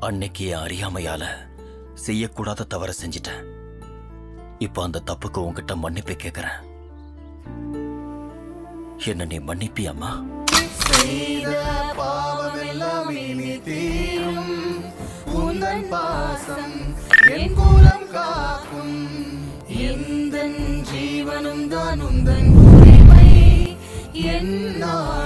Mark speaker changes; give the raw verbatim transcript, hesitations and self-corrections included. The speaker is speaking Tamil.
Speaker 1: அன்னைக்கு என் அறியாமையால செய்யக்கூடாத தவற செஞ்சிட்டேன். இப்ப அந்த தப்புக்கு உன்கிட்ட மன்னிப்பு கேட்கிறேன். என்ன நீ மன்னிப்பியம்மா?
Speaker 2: செய்த பாவமெல்லாம் இனி தீரும். உந்தன் பாசம் என் குலம் காக்கும். எந்தன் ஜீவனும் தான் உந்தன் உரிமை. என்